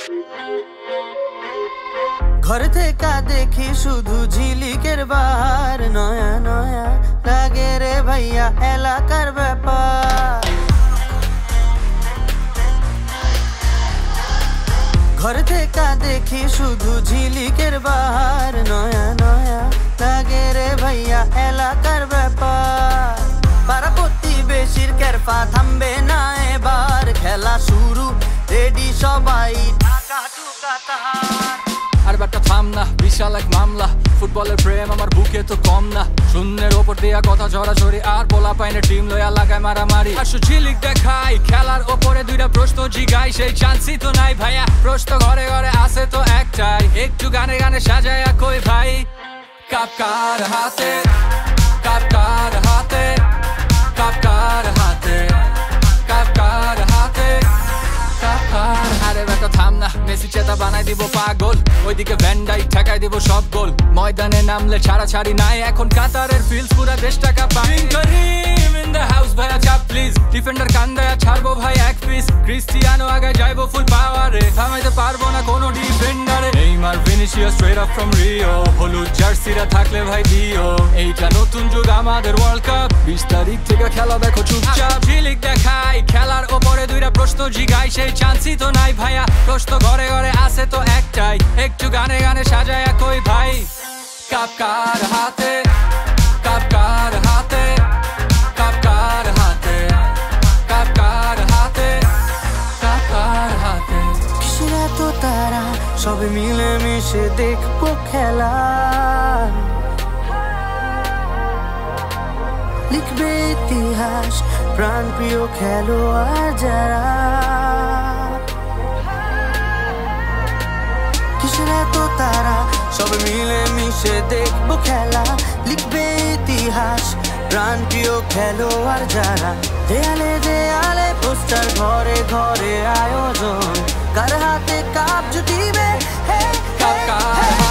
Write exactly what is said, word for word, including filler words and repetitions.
घर থেকে দেখি শুধু ঝিলিকের বাহার নয়া নয়া লাগে রে ভাইয়া এলাকার ব্যাপার घर থেকে দেখি শুধু ঝিলিকের বাহার নয়া নয়া লাগে রে ভাইয়া এলাকার ব্যাপার পাড়া প্রতিবেশীর কেরফা থামবে না এবার খেলা শুরু রেডি সবাই ঢাকা টুকা তাহার আর ব্যাটা থাম না বিশাল এক মামলা ফুটবলের প্রেম আমার বুকে তো কম না শূন্যের ওপর দিয়া কথা ছড়াছড়ি আর পোলা পাইনে টিম লয়া লাগায় মারামারি আসো ঝিলিক দেখাই খেলার ওপরে দুইটা প্রশ্ন জিগাই সেই চান্সই তো নাই ভাইয়া প্রশ্ন ঘরে ঘরে আছে তো একটাই একটু গানে গানে সাজায়া কই ভাই কাপ কার হাতে কাপ কার হাতে কাপ কার হাতে কাপ কার হাতে কাপ কার আরে ব্যাটা থাম না মেসি চেতা বানাই দিব পাগল ওইদিকে ভ্যান্ডাই ঠেকাই দিব সব গোল ময়দানে নামলে ছাড়া ছাড়ি নাই এখন কাতারের ফিল্ডস পুরা দেশ টাকা পাই করিম ইন দ্য হাউস ভাইয়া চাপ প্লিজ ডিফেন্ডার কান্দায়া ছাড়বো ভাই এক পিস ক্রিস্টিয়ানো আগে যাইবো ফুল পাওয়ারে থামাইতে পারবো না কোনো ডিফেন্ডারে Neymar Vinicius straight up from Rio হলুদ জার্সিরা থাকলে ভাই দিও এইটা নতুন যুগ আমাদের ওয়ার্ল্ড কাপ বিশ তারিখ থেকে খেলা দেখো চুপচাপ ঝিলিক দেখাই খেলার ওপরে দুইটা প্রশ্ন জিগাই সেই চান্সই তো নাই ভাইয়া প্রশ্ন ঘরে ঘরে আছে তো একটাই একটু গানে গানে সাজায়া কই ভাই কাপ কার হাতে কাপ কার হাতে কাপ কার হাতে কাপ কার হাতে কাপ কার হাতে কিসের এত তারা সবে মিলে মিশে দেখবো খেলা লিখবে ইতিহাস প্রাণ প্রিয় খেলোয়াড় যারা কিসের এত তারা সবে মিলে মিশে দেখবো খেলা লিখবে ইতিহাস প্রাণ প্রিয় খেলোয়াড় যারা দেয়ালে দেয়ালে পোস্টার ঘরে ঘরে আয়োজন কার হাতে কাপ জুটিবে কাপ কার